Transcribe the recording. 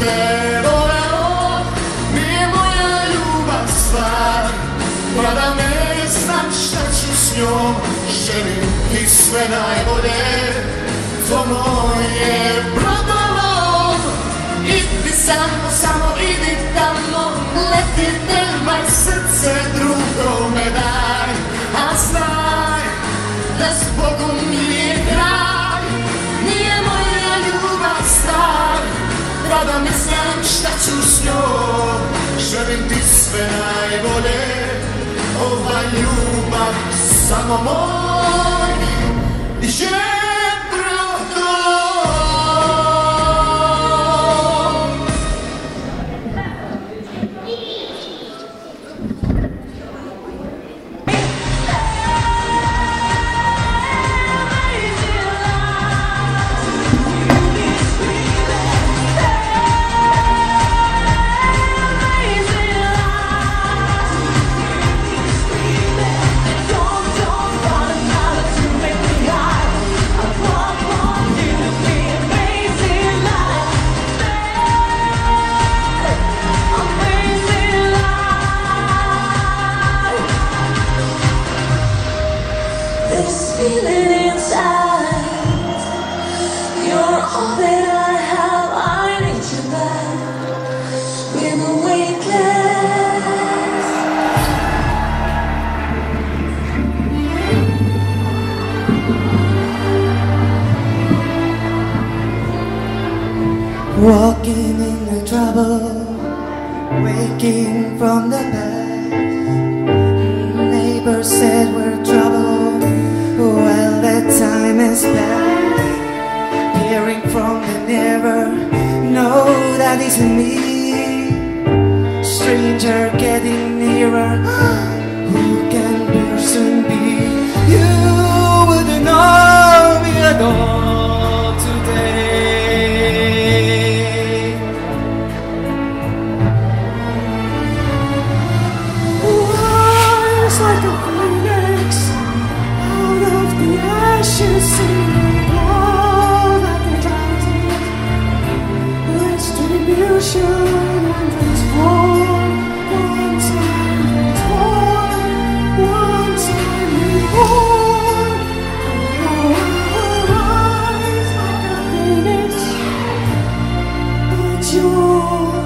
te voleo, nije moja ljubav stvar, pa da ne znam šta ću s njom, želim ti sve najbolje, to moje brodolom. Idi samo idi tamo, leti nemaj srce drugome daj, a znaj da s Bogom nije kraj, nije moja ljubav stvar, pa da ne znam šta ću s njom, želim ti sve najbolje, ova ljubav samo moj je brodolom. This feeling inside, you're all that I have, I need you back, we're the weightless. Walking in the trouble, waking from the past. Neighbors said we're trouble, well that time has passed. Hearing from the never, no that isn't me. Stranger getting nearer, who can person be? You wouldn't know me at all today. Wars like a phoenix out of the ashes, singing all like a dragon. Retribution and transform, one time transform, one time reborn. Oh, rise like a phoenix, but you're